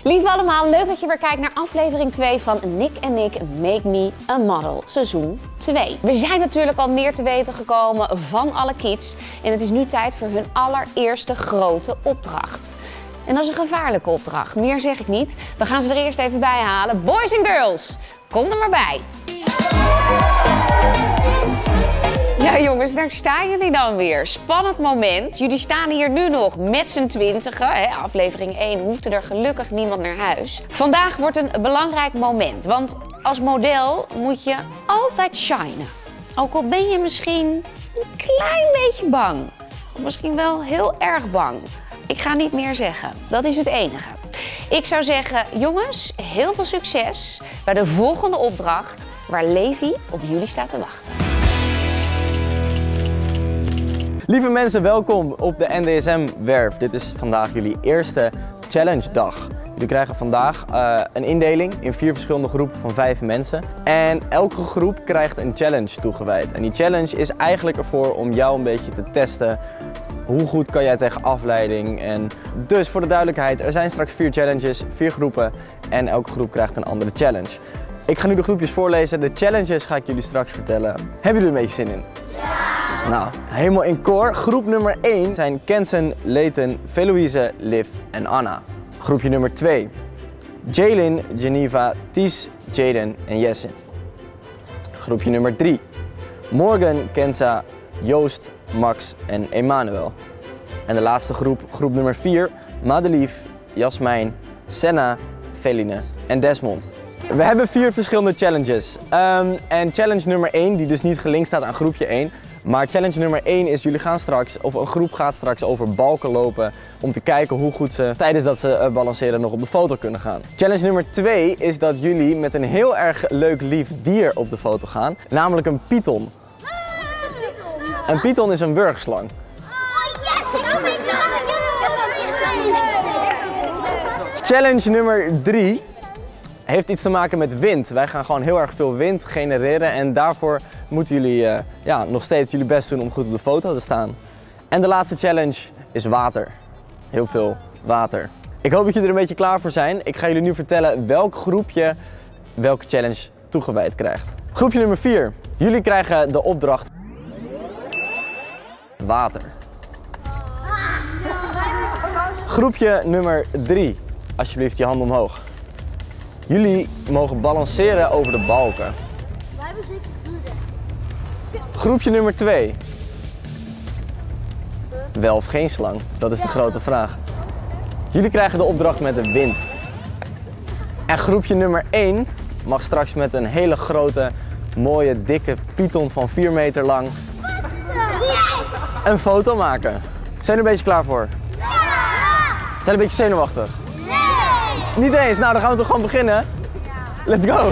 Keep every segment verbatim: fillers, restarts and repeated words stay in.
Lieve allemaal, leuk dat je weer kijkt naar aflevering twee van Nick en Nick Make Me a Model, seizoen twee. We zijn natuurlijk al meer te weten gekomen van alle kids en het is nu tijd voor hun allereerste grote opdracht. En dat is een gevaarlijke opdracht, meer zeg ik niet. We gaan ze er eerst even bij halen. Boys en girls, kom er maar bij. Ja jongens, daar staan jullie dan weer. Spannend moment. Jullie staan hier nu nog met z'n twintigen. Hè? Aflevering één hoefde er gelukkig niemand naar huis. Vandaag wordt een belangrijk moment. Want als model moet je altijd shinen. Ook al ben je misschien een klein beetje bang. Of misschien wel heel erg bang. Ik ga niet meer zeggen. Dat is het enige. Ik zou zeggen, jongens, heel veel succes bij de volgende opdracht waar Levi op jullie staat te wachten. Lieve mensen, welkom op de N D S M-werf. Dit is vandaag jullie eerste challenge dag. Jullie krijgen vandaag uh, een indeling in vier verschillende groepen van vijf mensen. En elke groep krijgt een challenge toegewijd. En die challenge is eigenlijk ervoor om jou een beetje te testen. Hoe goed kan jij tegen afleiding? En dus voor de duidelijkheid, er zijn straks vier challenges, vier groepen. En elke groep krijgt een andere challenge. Ik ga nu de groepjes voorlezen. De challenges ga ik jullie straks vertellen. Hebben jullie er een beetje zin in? Nou, helemaal in koor. Groep nummer één zijn Kensen, Leighton, Veloise, Liv en Anna. Groepje nummer twee. Jaylin, Geneva, Ties, Jaden en Jesse. Groepje nummer drie. Morgan, Kenza, Joost, Max en Emmanuel. En de laatste groep, groep nummer vier. Madelief, Jasmijn, Senna, Feline en Desmond. We hebben vier verschillende challenges. Um, en challenge nummer één, die dus niet gelinkt staat aan groepje één. Maar challenge nummer één is, jullie gaan straks, of een groep gaat straks over balken lopen om te kijken hoe goed ze tijdens dat ze balanceren nog op de foto kunnen gaan. Challenge nummer twee is dat jullie met een heel erg leuk lief dier op de foto gaan, namelijk een python. Een python is een wurgslang. Challenge nummer drie heeft iets te maken met wind. Wij gaan gewoon heel erg veel wind genereren en daarvoor moeten jullie uh, ja, nog steeds jullie best doen om goed op de foto te staan. En de laatste challenge is water. Heel veel water. Ik hoop dat jullie er een beetje klaar voor zijn. Ik ga jullie nu vertellen welk groepje welke challenge toegewijd krijgt. Groepje nummer vier. Jullie krijgen de opdracht water. Groepje nummer drie. Alsjeblieft je handen omhoog. Jullie mogen balanceren over de balken. Wij hebben zeker vuur. Groepje nummer twee. Wel of geen slang? Dat is de grote vraag. Jullie krijgen de opdracht met de wind. En groepje nummer één mag straks met een hele grote, mooie, dikke python van vier meter lang een foto maken. Zijn jullie een beetje klaar voor? Ja! Zijn jullie een beetje zenuwachtig? Nee! Niet eens? Nou, dan gaan we toch gewoon beginnen? Ja. Let's go!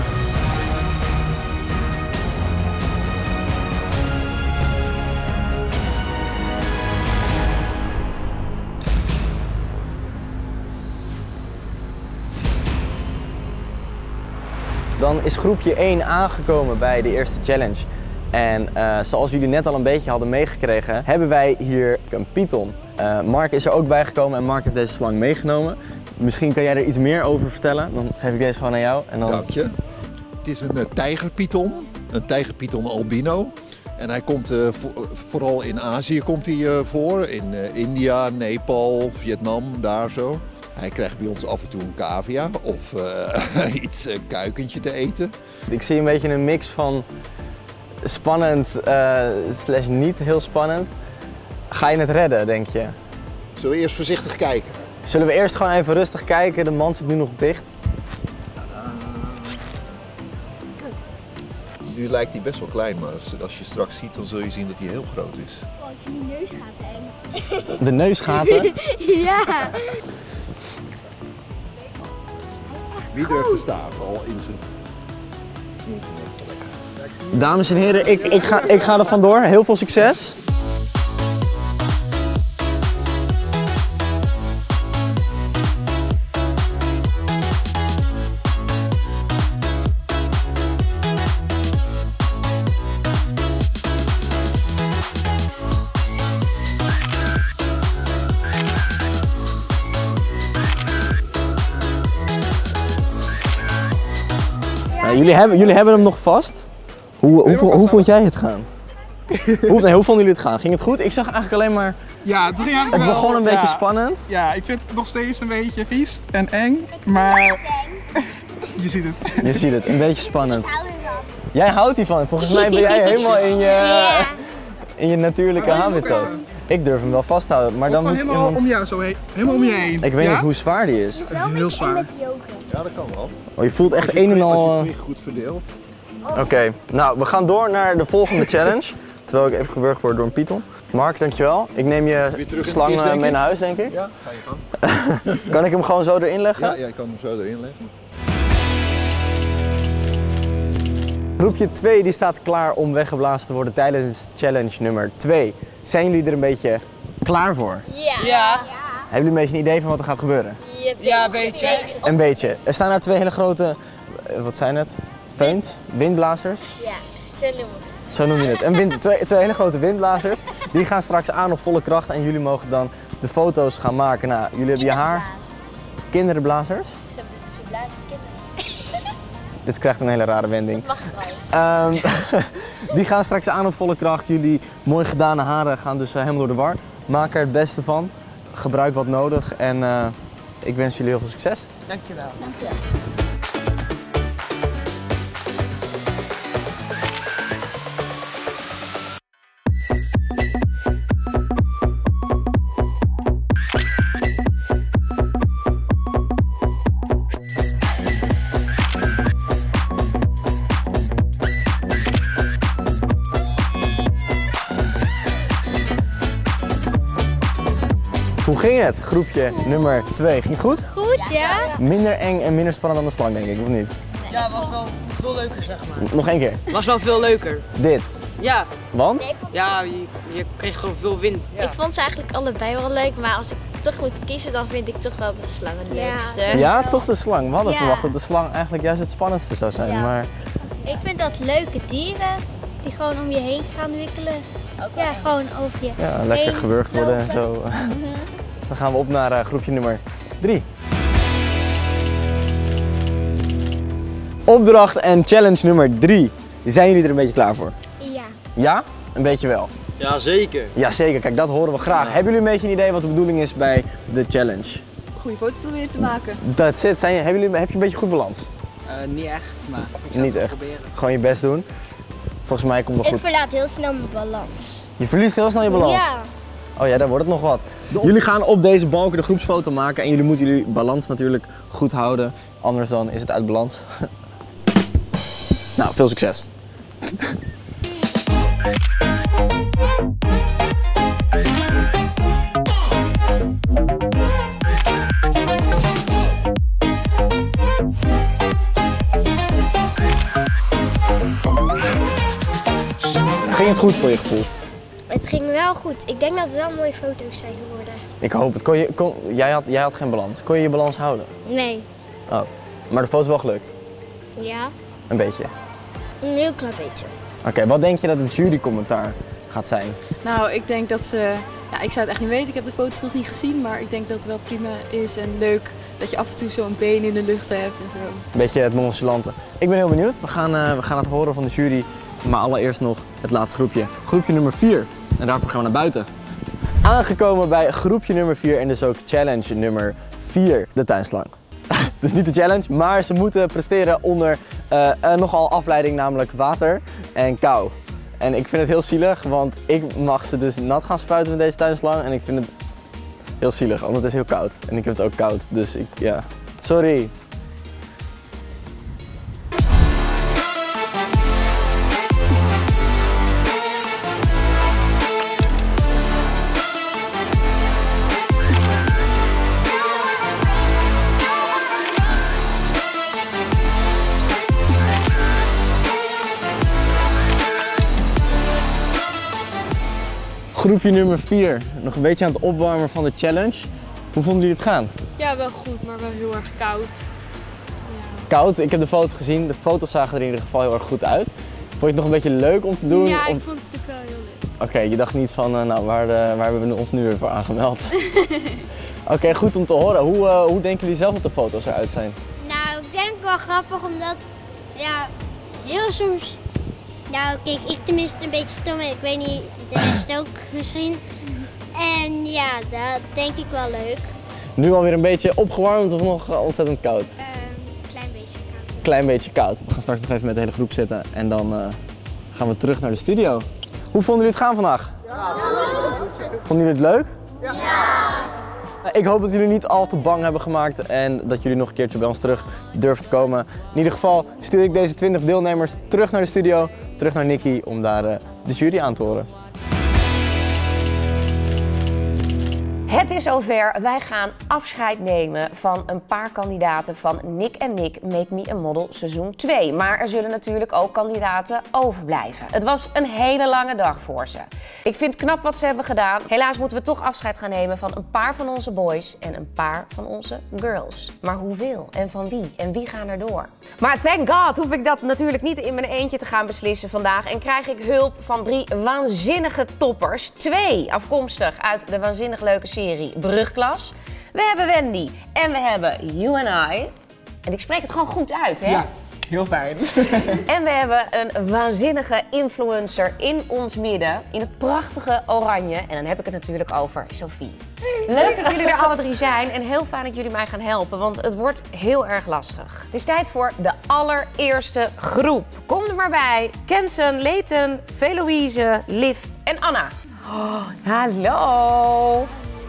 Dan is groepje één aangekomen bij de eerste challenge. En uh, zoals jullie net al een beetje hadden meegekregen, hebben wij hier een python. Uh, Mark is er ook bij gekomen en Mark heeft deze slang meegenomen. Misschien kan jij er iets meer over vertellen. Dan geef ik deze gewoon aan jou. En dan... Dank je. Het is een uh, tijgerpython, een tijgerpython albino. En hij komt uh, vo vooral in Azië komt hij, uh, voor, in uh, India, Nepal, Vietnam, daar zo. Hij krijgt bij ons af en toe een cavia of uh, iets uh, kuikentje te eten. Ik zie een beetje een mix van spannend uh, slash niet heel spannend. Ga je het redden, denk je? Zullen we eerst voorzichtig kijken? Zullen we eerst gewoon even rustig kijken? De mand zit nu nog dicht. Nu lijkt hij best wel klein, maar als je straks ziet, dan zul je zien dat hij heel groot is. Oh, ik vind die neusgaten eng. De neusgaten? Ja. Wie durft te staan al in zijn... Dames en heren, ik, ik, ga, ik ga er vandoor. Heel veel succes. Nou, jullie, hebben, jullie hebben hem nog vast. Hoe, hoe, hoe, hoe vond jij het gaan? hoe, nee, hoe vonden jullie het gaan? Ging het goed? Ik zag eigenlijk alleen maar... Ja, het ging eigenlijk Het begon wel, een beetje ja. spannend. Ja, ik vind het nog steeds een beetje vies en eng, maar je ziet het. Je ziet het, een beetje spannend. hou ervan. Jij houdt hiervan. Volgens mij ben jij helemaal in je, in je natuurlijke Oh, habitat. Ik durf hem wel vasthouden, maar dan Gewoon moet helemaal iemand... om jou zo heen, helemaal om je heen. Ik weet ja? niet hoe zwaar die is. Wel een Heel beetje zwaar. met yoga. Ja, dat kan wel. Oh, je voelt echt Als je een en het- Als je al... het gewicht goed verdeelt. Oké, nou we gaan door naar de volgende challenge. Terwijl ik even gewurgd word door een python. Mark, dankjewel. Ik neem je Weer terug in de slang kist, eh, denk mee ik. naar huis, denk ik. Ja, ga je gang. Kan ik hem gewoon zo erin leggen? Ja, jij kan hem zo erin leggen. Groepje twee die staat klaar om weggeblazen te worden tijdens challenge nummer twee. Zijn jullie er een beetje klaar voor? Ja. Ja, Hebben jullie een beetje een idee van wat er gaat gebeuren? ja, weet je. Een beetje. Er staan daar twee hele grote, eh, wat zijn het? Feuns? Windblazers? Ja, zo noemen we het. Zo noem je het. En wind, twee, twee hele grote windblazers. Die gaan straks aan op volle kracht en jullie mogen dan de foto's gaan maken. Nou, jullie hebben je haar. Kinderblazers? Ze, ze blazen kinderen. Dit krijgt een hele rare wending. Mag eruit. Ehm, die gaan straks aan op volle kracht. Jullie mooi gedane haren gaan dus eh, helemaal door de war. Maak er het beste van. Gebruik wat nodig en eh, ik wens jullie heel veel succes. Dankjewel. Hoe ging het? Groepje nummer twee. Ging het goed? Goed, ja? Minder eng en minder spannend dan de slang, denk ik, of niet? Ja, was wel veel leuker, zeg maar. Nog één keer. Was wel veel leuker. Dit. Ja, Want? ja je, je kreeg gewoon veel wind. Ja. Ik vond ze eigenlijk allebei wel leuk, maar als ik toch moet kiezen, dan vind ik toch wel de slang het Ja. leukste. Ja, toch de slang. We hadden Ja. verwacht dat de slang eigenlijk juist het spannendste zou zijn. Ja. Maar Ik vind dat leuke dieren die gewoon om je heen gaan wikkelen. Ja, gewoon over je ja, lekker heen gewurgd worden en lopen. zo. Dan gaan we op naar uh, groepje nummer drie. Opdracht en challenge nummer drie. Zijn jullie er een beetje klaar voor? Ja. Ja? Een beetje wel. Ja, zeker. Jazeker, kijk dat horen we graag. Hebben jullie een beetje een idee wat de bedoeling is bij de challenge? Goede foto's proberen te maken. That's it. Zijn, hebben jullie, heb je een beetje goed balans? Uh, niet echt, maar ik ga Niet het echt. proberen. Gewoon je best doen. Volgens mij komt het Ik goed. verlaat heel snel mijn balans. Je verliest heel snel je balans. Ja. Oh ja, daar wordt het nog wat. Jullie gaan op deze balken de groepsfoto maken en jullie moeten jullie balans natuurlijk goed houden. Anders dan is het uit balans. Nou, veel succes. Ging het goed voor je gevoel? Het ging wel goed. Ik denk dat het wel mooie foto's zijn geworden. Ik hoop het. Kon je, kon, jij, had, jij had geen balans. Kon je je balans houden? Nee. Oh. Maar de foto is wel gelukt? Ja. Een beetje. Een heel klein beetje. Oké, wat denk je dat het jurycommentaar gaat zijn? Nou, ik denk dat ze... Ja, ik zou het echt niet weten, ik heb de foto's nog niet gezien, maar ik denk dat het wel prima is en leuk dat je af en toe zo'n been in de lucht hebt en zo. Een beetje het nonchalante. Ik ben heel benieuwd. We gaan, uh, we gaan het horen van de jury. Maar allereerst nog het laatste groepje. Groepje nummer vier. En daarvoor gaan we naar buiten. Aangekomen bij groepje nummer vier en dus ook challenge nummer vier. De tuinslang. Dus niet de challenge, maar ze moeten presteren onder uh, uh, nogal afleiding, namelijk water en kou. En ik vind het heel zielig, want ik mag ze dus nat gaan spuiten met deze tuinslang. En ik vind het heel zielig, want het is heel koud. En ik heb het ook koud, dus ik, ja. Sorry. Groepje nummer vier, nog een beetje aan het opwarmen van de challenge. Hoe vonden jullie het gaan? Ja, wel goed, maar wel heel erg koud. Ja, Koud, ik heb de foto's gezien. De foto's zagen er in ieder geval heel erg goed uit. Vond je het nog een beetje leuk om te doen? ja Of... ik vond het ook wel heel leuk. Oké, je dacht niet van, uh, nou, waar, uh, waar hebben we ons nu weer voor aangemeld? Oké, okay, goed om te horen. Hoe, uh, hoe denken jullie zelf dat de foto's eruit zijn? Nou, ik denk wel grappig omdat Ja, heel soms. Nou, kijk, ik tenminste een beetje stom. Ik weet niet, de rest ook misschien. En ja, dat denk ik wel leuk. Nu alweer een beetje opgewarmd of nog ontzettend koud? Een uh, klein beetje koud. Klein beetje koud. We gaan straks nog even met de hele groep zitten en dan uh, gaan we terug naar de studio. Hoe vonden jullie het gaan vandaag? Ja. Vonden jullie het leuk? Ja. Ik hoop dat jullie niet al te bang hebben gemaakt en dat jullie nog een keertje bij ons terug durven te komen. In ieder geval stuur ik deze twintig deelnemers terug naar de studio, terug naar Nicky om daar uh, de jury aan te horen. Het is zover. Wij gaan afscheid nemen van een paar kandidaten van Nick en Nick Make Me a Model seizoen twee. Maar er zullen natuurlijk ook kandidaten overblijven. Het was een hele lange dag voor ze. Ik vind het knap wat ze hebben gedaan. Helaas moeten we toch afscheid gaan nemen van een paar van onze boys en een paar van onze girls. Maar hoeveel en van wie en wie gaan er door? Maar thank God hoef ik dat natuurlijk niet in mijn eentje te gaan beslissen vandaag. En krijg ik hulp van drie waanzinnige toppers. Twee afkomstig uit de waanzinnig leuke serie Brugklas. We hebben Wendy en we hebben You and I. En ik spreek het gewoon goed uit, hè? Ja, heel fijn. En we hebben een waanzinnige influencer in ons midden, in het prachtige oranje. En dan heb ik het natuurlijk over Sophie. Leuk dat jullie er alle drie zijn en heel fijn dat jullie mij gaan helpen, want het wordt heel erg lastig. Het is tijd voor de allereerste groep. Kom er maar bij. Kensen, Leighton, Veloïse, Liv en Anna. Oh, hallo.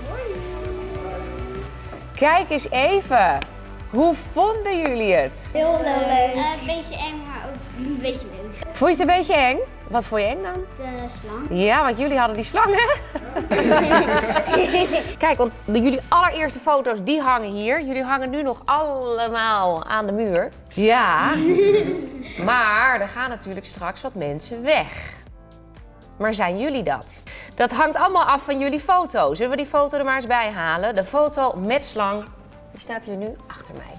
Kijk eens even. Hoe vonden jullie het? Heel leuk. Uh, een beetje eng, maar ook een beetje leuk. Vond je het een beetje eng? Wat vond je eng dan? De slang. Ja, want jullie hadden die slang, hè? Kijk, want de, jullie allereerste foto's die hangen hier. Jullie hangen nu nog allemaal aan de muur. Ja. Maar er gaan natuurlijk straks wat mensen weg. Maar zijn jullie dat? Dat hangt allemaal af van jullie foto. Zullen we die foto er maar eens bij halen? De foto met slang, die staat hier nu achter mij.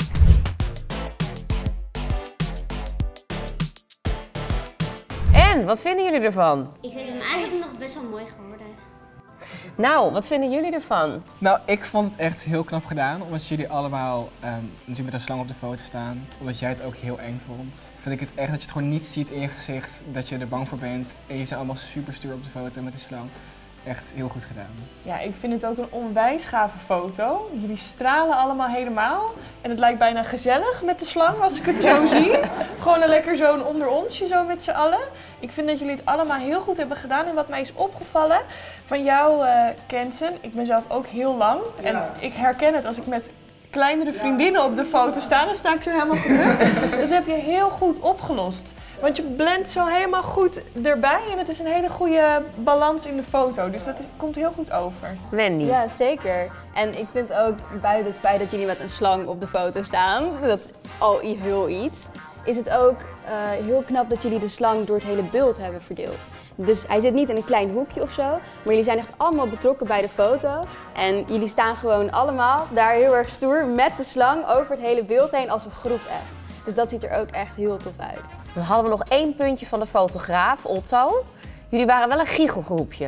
En, wat vinden jullie ervan? Ik vind hem eigenlijk nog best wel mooi geworden. Nou, wat vinden jullie ervan? Nou, ik vond het echt heel knap gedaan, omdat jullie allemaal um, natuurlijk met een slang op de foto staan. Omdat jij het ook heel eng vond. Vind ik het echt dat je het gewoon niet ziet in je gezicht, dat je er bang voor bent. En je zijn allemaal super stoer op de foto met die slang. Echt heel goed gedaan. Ja, ik vind het ook een onwijs gave foto. Jullie stralen allemaal helemaal. En het lijkt bijna gezellig met de slang als ik het zo zie. Gewoon een lekker zo'n onder onsje zo met z'n allen. Ik vind dat jullie het allemaal heel goed hebben gedaan. En wat mij is opgevallen van jou, uh, Kensen, ik ben zelf ook heel lang. En ja. Ik herken het als ik met kleinere vriendinnen op de foto sta, dan sta ik zo helemaal gedrukt. Dat heb je heel goed opgelost. Want je blendt zo helemaal goed erbij en het is een hele goede balans in de foto. Dus dat komt heel goed over. Wendy. Ja, zeker. En ik vind ook, buiten het feit dat jullie met een slang op de foto staan, dat is al heel iets, is het ook uh, heel knap dat jullie de slang door het hele beeld hebben verdeeld. Dus hij zit niet in een klein hoekje of zo, maar jullie zijn echt allemaal betrokken bij de foto. En jullie staan gewoon allemaal daar heel erg stoer met de slang over het hele beeld heen als een groep echt. Dus dat ziet er ook echt heel tof uit. Dan hadden we nog één puntje van de fotograaf, Otto. Jullie waren wel een giechelgroepje.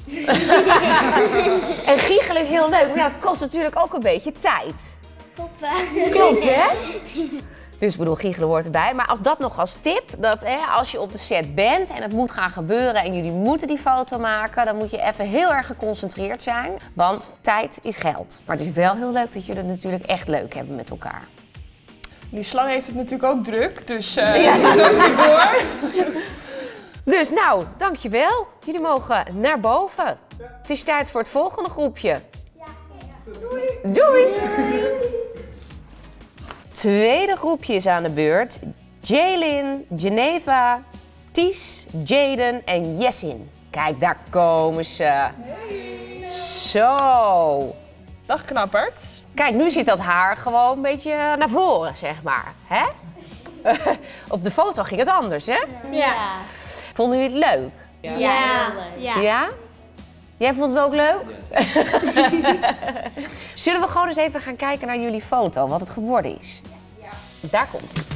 En giechelen is heel leuk, maar ja, het kost natuurlijk ook een beetje tijd. Klopt. Klopt, hè? Dus ik bedoel, giechelen hoort erbij. Maar als dat nog als tip, dat hè, als je op de set bent en het moet gaan gebeuren en jullie moeten die foto maken, dan moet je even heel erg geconcentreerd zijn. Want tijd is geld. Maar het is wel heel leuk dat jullie het natuurlijk echt leuk hebben met elkaar. Die slang heeft het natuurlijk ook druk, dus uh, ja. Leuk door. Dus nou, dankjewel. Jullie mogen naar boven. Ja. Het is tijd voor het volgende groepje. Ja, ja. Doei. Doei. Doei. Tweede groepje is aan de beurt. Jaylin, Geneva, Ties, Jaden en Jessin. Kijk, daar komen ze. Hey. Zo. Dag knapperts. Kijk, nu zit dat haar gewoon een beetje naar voren, zeg maar. Hè? Op de foto ging het anders, hè? Ja. Vonden jullie het leuk? Ja. Ja. Ja. Ja? Jij vond het ook leuk? Yes. Zullen we gewoon eens even gaan kijken naar jullie foto, wat het geworden is? Ja. Daar komt het.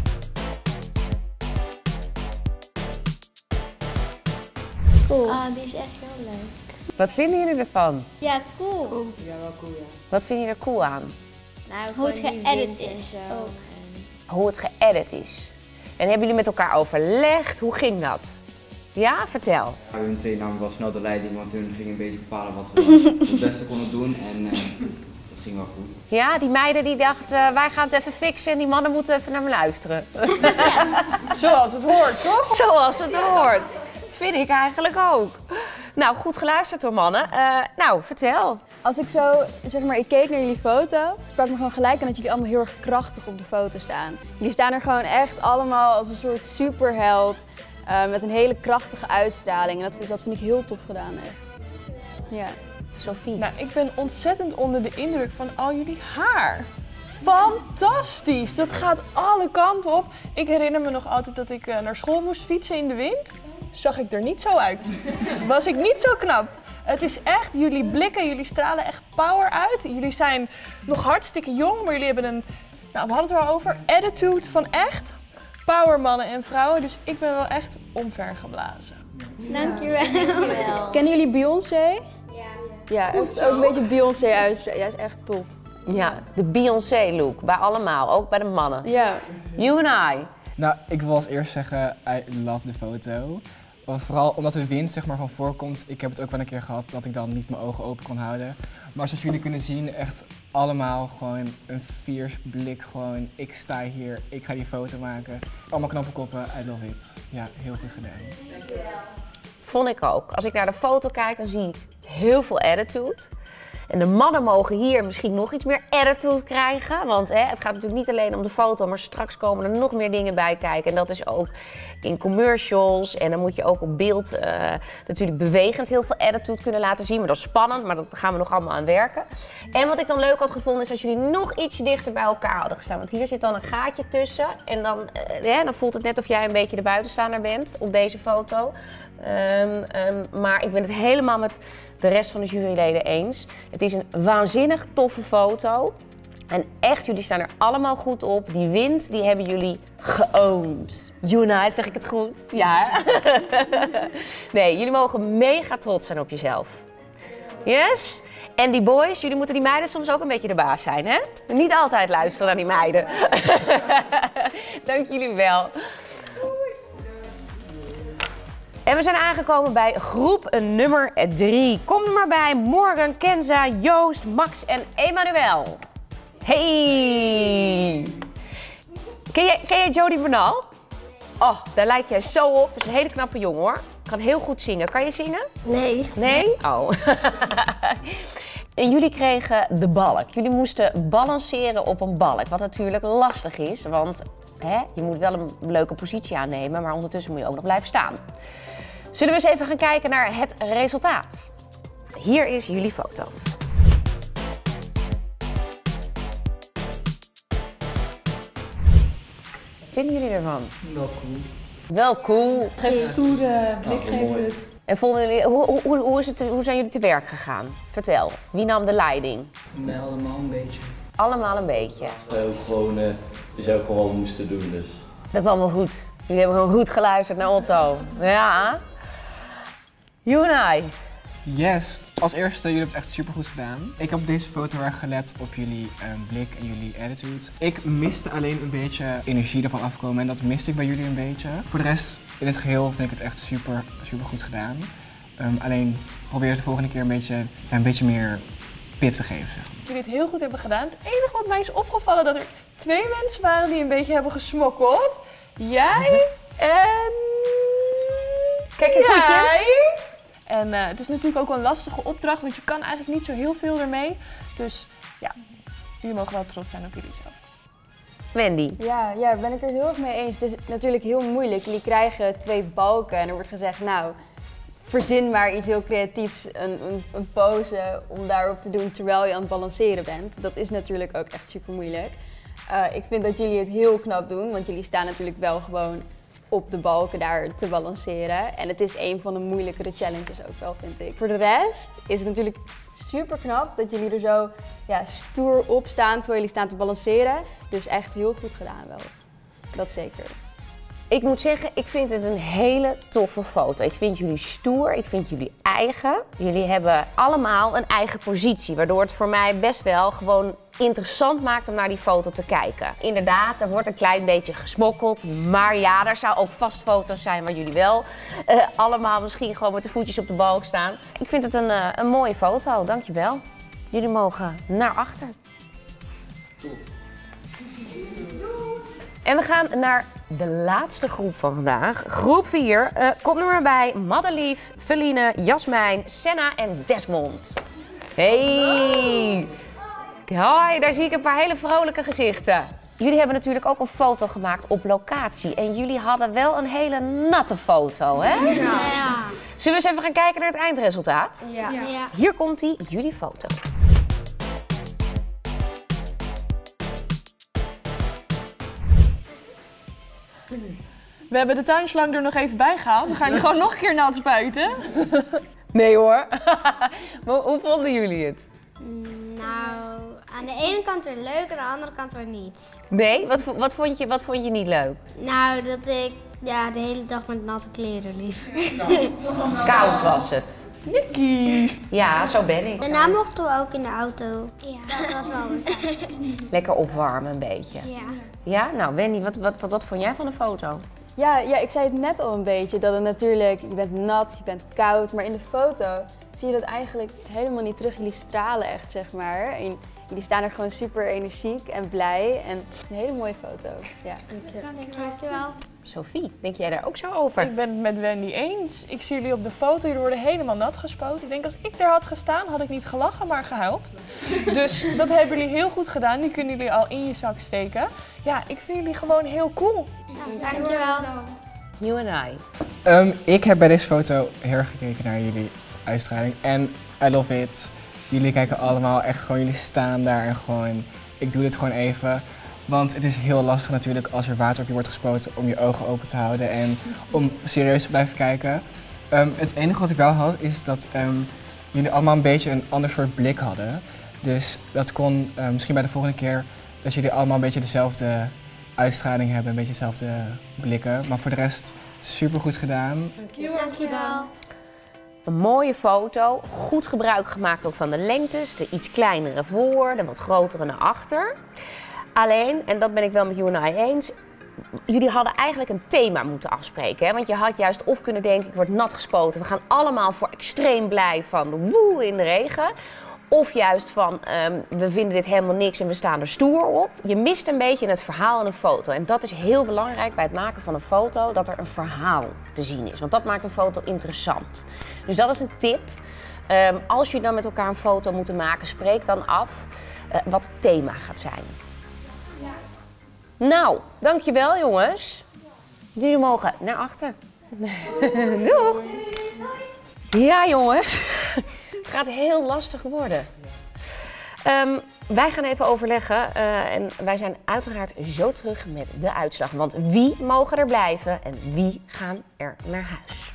Cool. Ah, die is echt heel leuk. Wat vinden jullie ervan? Ja, cool. cool. Ja, wel cool, ja. Wat vind je er cool aan? Nou, hoe het geëdit is. Hoe het geëdit is. En hebben jullie met elkaar overlegd? Hoe ging dat? Ja, vertel. Ja, hun twee namen wel snel de leiding, want hun gingen een beetje bepalen wat we het beste konden doen. En uh, dat ging wel goed. Ja, die meiden die dachten, uh, wij gaan het even fixen en die mannen moeten even naar me luisteren. Ja. Zoals het hoort, toch? Zoals het hoort. Vind ik eigenlijk ook. Nou, goed geluisterd hoor mannen. Uh, nou, vertel. Als ik zo, zeg maar, ik keek naar jullie foto, sprak me gewoon gelijk aan dat jullie allemaal heel erg krachtig op de foto staan. Jullie staan er gewoon echt allemaal als een soort superheld, uh, met een hele krachtige uitstraling. En dat, dat vind ik heel tof gedaan, echt. Ja. Sophie. Nou, ik ben ontzettend onder de indruk van al jullie haar. Fantastisch! Dat gaat alle kanten op. Ik herinner me nog altijd dat ik uh, naar school moest fietsen in de wind. Zag ik er niet zo uit. Was ik niet zo knap. Het is echt, jullie blikken, jullie stralen echt power uit. Jullie zijn nog hartstikke jong, maar jullie hebben een, nou we hadden het er al over, attitude van echt power mannen en vrouwen. Dus ik ben wel echt omvergeblazen. Dankjewel. Dankjewel. Kennen jullie Beyoncé? Ja. Ja, heeft ook een beetje Beyoncé uitstraling. Ja, is echt top. Ja, de Beyoncé look, bij allemaal, ook bij de mannen. Ja. You and I. Nou, ik wil als eerst zeggen, I love de foto. Want vooral omdat de wind zeg maar van voorkomt, ik heb het ook wel een keer gehad dat ik dan niet mijn ogen open kon houden. Maar zoals jullie kunnen zien, echt allemaal gewoon een fierce blik, gewoon ik sta hier, ik ga die foto maken. Allemaal knappe koppen, I love it. Ja, heel goed gedaan. Dankjewel. Vond ik ook. Als ik naar de foto kijk, dan zie ik heel veel attitude. En de mannen mogen hier misschien nog iets meer attitude krijgen. Want hè, het gaat natuurlijk niet alleen om de foto, maar straks komen er nog meer dingen bij kijken. En dat is ook in commercials. En dan moet je ook op beeld uh, natuurlijk bewegend heel veel attitude kunnen laten zien. Maar dat is spannend, maar dat gaan we nog allemaal aan werken. En wat ik dan leuk had gevonden is als jullie nog iets dichter bij elkaar hadden gestaan. Want hier zit dan een gaatje tussen. En dan, uh, ja, dan voelt het net of jij een beetje de buitenstaander bent op deze foto. Um, um, maar ik ben het helemaal met de rest van de juryleden eens. Het is een waanzinnig toffe foto. En echt, jullie staan er allemaal goed op. Die wind, die hebben jullie geowned. Unite, zeg ik het goed? Ja. Nee, jullie mogen mega trots zijn op jezelf. Yes? En die boys, jullie moeten die meiden soms ook een beetje de baas zijn, hè? Niet altijd luisteren naar die meiden. Dank jullie wel. En we zijn aangekomen bij groep nummer drie. Kom er maar bij, Morgan, Kenza, Joost, Max en Emmanuel. Hey! Ken jij, ken jij Jody Bernal? Oh, daar lijkt jij zo op. Dat is een hele knappe jongen hoor. Kan heel goed zingen. Kan je zingen? Nee. Nee? Oh. En jullie kregen de balk. Jullie moesten balanceren op een balk. Wat natuurlijk lastig is, want hè, je moet wel een leuke positie aannemen, maar ondertussen moet je ook nog blijven staan. Zullen we eens even gaan kijken naar het resultaat? Hier is jullie foto. Wat vinden jullie ervan? Wel cool. Wel cool. Geeft stoere blik, geeft het. En vonden jullie, hoe, hoe, hoe, is het, hoe zijn jullie te werk gegaan? Vertel, wie nam de leiding? Nee, allemaal een beetje. Allemaal een beetje. We ook gewoon, uh, we zou ook gewoon moesten doen, dus. Dat kwam wel goed. Jullie hebben gewoon goed geluisterd naar Otto. Ja. You and I. Yes, als eerste, jullie hebben het echt super goed gedaan. Ik heb op deze foto erg gelet op jullie um, blik en jullie attitude. Ik miste alleen een beetje energie ervan afkomen en dat miste ik bij jullie een beetje. Voor de rest, in het geheel vind ik het echt super, super goed gedaan. Um, alleen probeer het de volgende keer een beetje, een beetje meer pit te geven. Zeg. Jullie het heel goed hebben gedaan. Het enige wat mij is opgevallen dat er twee mensen waren die een beetje hebben gesmokkeld. Jij en... Kijk je voetjes. En uh, het is natuurlijk ook wel een lastige opdracht, want je kan eigenlijk niet zo heel veel ermee. Dus ja, jullie mogen wel trots zijn op jullie zelf. Wendy. Ja, ja, ben ik er heel erg mee eens. Het is natuurlijk heel moeilijk. Jullie krijgen twee balken en er wordt gezegd, nou, verzin maar iets heel creatiefs, een, een, een pose om daarop te doen terwijl je aan het balanceren bent. Dat is natuurlijk ook echt super moeilijk. Uh, ik vind dat jullie het heel knap doen, want jullie staan natuurlijk wel gewoon op de balken daar te balanceren. En het is een van de moeilijkere challenges ook wel, vind ik. Voor de rest is het natuurlijk super knap dat jullie er zo ja, stoer op staan terwijl jullie staan te balanceren. Dus echt heel goed gedaan wel. Dat zeker. Ik moet zeggen, ik vind het een hele toffe foto. Ik vind jullie stoer, ik vind jullie eigen. Jullie hebben allemaal een eigen positie, waardoor het voor mij best wel gewoon interessant maakt om naar die foto te kijken. Inderdaad, er wordt een klein beetje gesmokkeld, maar ja, er zou ook vast foto's zijn waar jullie wel uh, allemaal misschien gewoon met de voetjes op de balk staan. Ik vind het een, uh, een mooie foto, dankjewel. Jullie mogen naar achter. En we gaan naar de laatste groep van vandaag. Groep vier. Uh, komt er maar bij. Madelief, Feline, Jasmijn, Senna en Desmond. Hey! Hoi, daar zie ik een paar hele vrolijke gezichten. Jullie hebben natuurlijk ook een foto gemaakt op locatie. En jullie hadden wel een hele natte foto, hè? Ja. Zullen we eens even gaan kijken naar het eindresultaat? Ja. Ja. Hier komt ie, jullie foto. We hebben de tuinslang er nog even bij gehaald. We gaan die gewoon nog een keer nat spuiten. Nee hoor. Maar hoe vonden jullie het? Nou, aan de ene kant weer leuk en aan de andere kant weer niet. Nee? Wat, wat, vond je, wat vond je niet leuk? Nou, dat ik ja, de hele dag met natte kleren liep. Koud was het. Jikkie. Ja, zo ben ik. Daarna mochten we ook in de auto. Ja, dat was wel weer fijn. Lekker opwarmen een beetje. Ja. Ja? Nou Wendy, wat, wat, wat, wat vond jij van de foto? Ja, ja, ik zei het net al een beetje, dat het natuurlijk, je bent nat, je bent koud, maar in de foto zie je dat eigenlijk helemaal niet terug. Jullie stralen echt, zeg maar. En jullie staan er gewoon super energiek en blij en het is een hele mooie foto. Ja. Dankjewel. Sophie, denk jij daar ook zo over? Ik ben het met Wendy eens. Ik zie jullie op de foto, jullie worden helemaal nat gespoten. Ik denk als ik daar had gestaan, had ik niet gelachen, maar gehuild. Dus dat hebben jullie heel goed gedaan. Die kunnen jullie al in je zak steken. Ja, ik vind jullie gewoon heel cool. Dankjewel. You and I. Um, ik heb bij deze foto heel erg gekeken naar jullie uitstraling en I love it. Jullie kijken allemaal echt gewoon, jullie staan daar en gewoon, ik doe dit gewoon even. Want het is heel lastig natuurlijk als er water op je wordt gespoten om je ogen open te houden en om serieus te blijven kijken. Um, het enige wat ik wel had is dat um, jullie allemaal een beetje een ander soort blik hadden. Dus dat kon uh, misschien bij de volgende keer dat jullie allemaal een beetje dezelfde uitstraling hebben, een beetje dezelfde blikken. Maar voor de rest super goed gedaan. Dankjewel. Een mooie foto, goed gebruik gemaakt ook van de lengtes, de iets kleinere voor, de wat grotere naar achter. Alleen, en dat ben ik wel met you and I eens, jullie hadden eigenlijk een thema moeten afspreken. Hè? Want je had juist of kunnen denken, ik word nat gespoten, we gaan allemaal voor extreem blij van woe in de regen. Of juist van, um, we vinden dit helemaal niks en we staan er stoer op. Je mist een beetje het verhaal in een foto. En dat is heel belangrijk bij het maken van een foto, dat er een verhaal te zien is. Want dat maakt een foto interessant. Dus dat is een tip. Um, als je dan met elkaar een foto moet maken, spreek dan af uh, wat het thema gaat zijn. Ja. Nou, dankjewel jongens. Jullie mogen naar achter. Doeg! Ja jongens. Het gaat heel lastig worden. Um, wij gaan even overleggen uh, en wij zijn uiteraard zo terug met de uitslag. Want wie mogen er blijven en wie gaan er naar huis?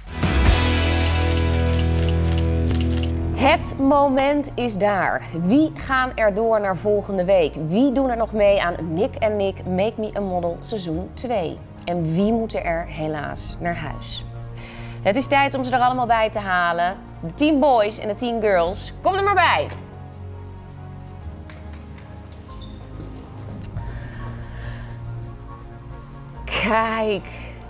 Het moment is daar. Wie gaan er door naar volgende week? Wie doen er nog mee aan Nick en Nick Make Me a Model seizoen twee? En wie moeten er helaas naar huis? Het is tijd om ze er allemaal bij te halen. De team boys en de team girls. Kom er maar bij. Kijk.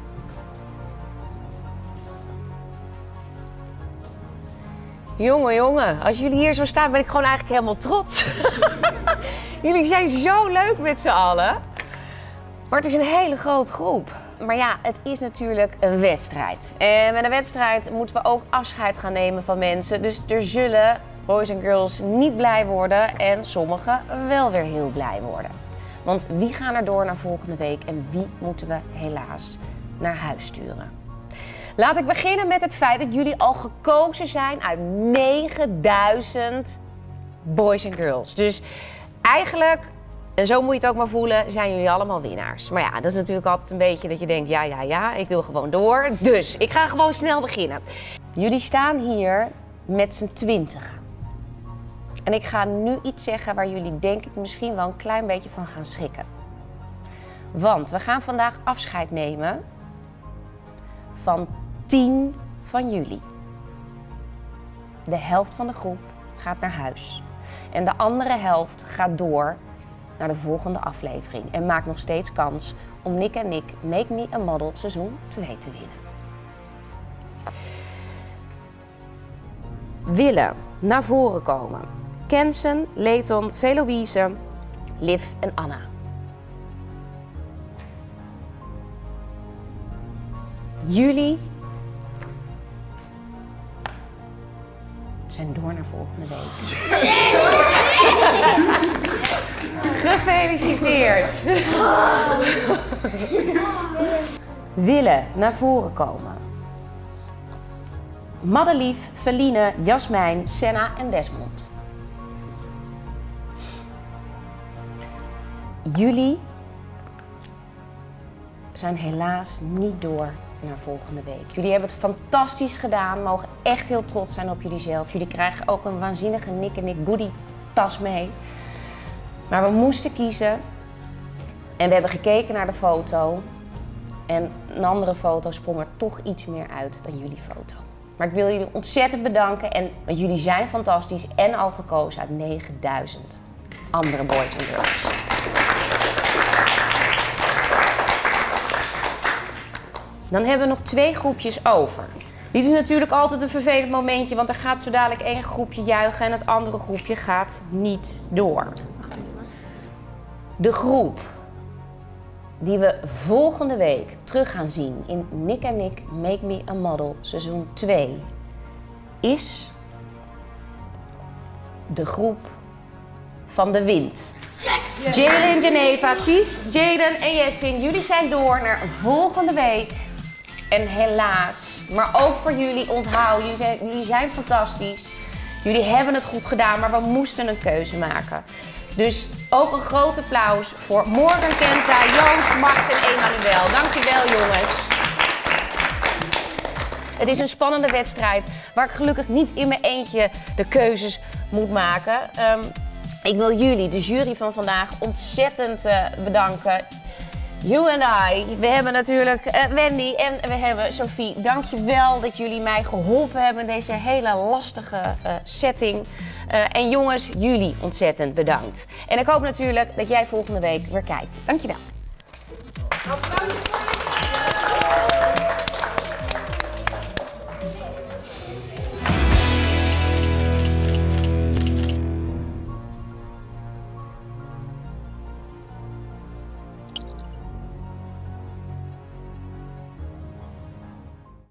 Jongen, jongen. Als jullie hier zo staan ben ik gewoon eigenlijk helemaal trots. Jullie zijn zo leuk met z'n allen. Maar het is een hele grote groep. Maar ja, het is natuurlijk een wedstrijd. En met een wedstrijd moeten we ook afscheid gaan nemen van mensen. Dus er zullen boys en girls niet blij worden en sommigen wel weer heel blij worden. Want wie gaan er door naar volgende week en wie moeten we helaas naar huis sturen? Laat ik beginnen met het feit dat jullie al gekozen zijn uit negenduizend boys en girls. Dus eigenlijk, en zo moet je het ook maar voelen, zijn jullie allemaal winnaars. Maar ja, dat is natuurlijk altijd een beetje dat je denkt, ja, ja, ja, ik wil gewoon door. Dus ik ga gewoon snel beginnen. Jullie staan hier met z'n twintigen. En ik ga nu iets zeggen waar jullie denk ik misschien wel een klein beetje van gaan schrikken. Want we gaan vandaag afscheid nemen van tien van jullie. De helft van de groep gaat naar huis. En de andere helft gaat door naar de volgende aflevering. En maakt nog steeds kans om Nick en Nick Make Me a Model seizoen twee te winnen. Willen naar voren komen. Kensen, Leighton, Veloïse, Liv en Anna. Jullie zijn door naar volgende week. Gefeliciteerd. Willen naar voren komen. Madelief, Feline, Jasmijn, Senna en Desmond. Jullie zijn helaas niet door naar volgende week. Jullie hebben het fantastisch gedaan, mogen echt heel trots zijn op jullie zelf. Jullie krijgen ook een waanzinnige Nick en Nick goodie tas mee. Maar we moesten kiezen en we hebben gekeken naar de foto. En een andere foto sprong er toch iets meer uit dan jullie foto. Maar ik wil jullie ontzettend bedanken, en, want jullie zijn fantastisch en al gekozen uit negenduizend andere boys en girls. Dan hebben we nog twee groepjes over. Dit is natuurlijk altijd een vervelend momentje, want er gaat zo dadelijk één groepje juichen en het andere groepje gaat niet door. De groep die we volgende week terug gaan zien in Nick en Nick Make Me a Model seizoen twee is de groep van de wind. Yes. Jalen, Geneva, Ties, Jaden en Jessin, jullie zijn door naar volgende week. En helaas, maar ook voor jullie, onthoud, jullie zijn, jullie zijn fantastisch. Jullie hebben het goed gedaan, maar we moesten een keuze maken. Dus ook een groot applaus voor Morgan, Kenza, Joost, Max en Emmanuel. Dankjewel jongens. Het is een spannende wedstrijd waar ik gelukkig niet in mijn eentje de keuzes moet maken. Um, ik wil jullie, de jury van vandaag, ontzettend uh, bedanken. You and I. We hebben natuurlijk uh, Wendy en we hebben Sophie. Dankjewel dat jullie mij geholpen hebben in deze hele lastige uh, setting. Uh, en jongens, jullie ontzettend bedankt. En ik hoop natuurlijk dat jij volgende week weer kijkt. Dankjewel.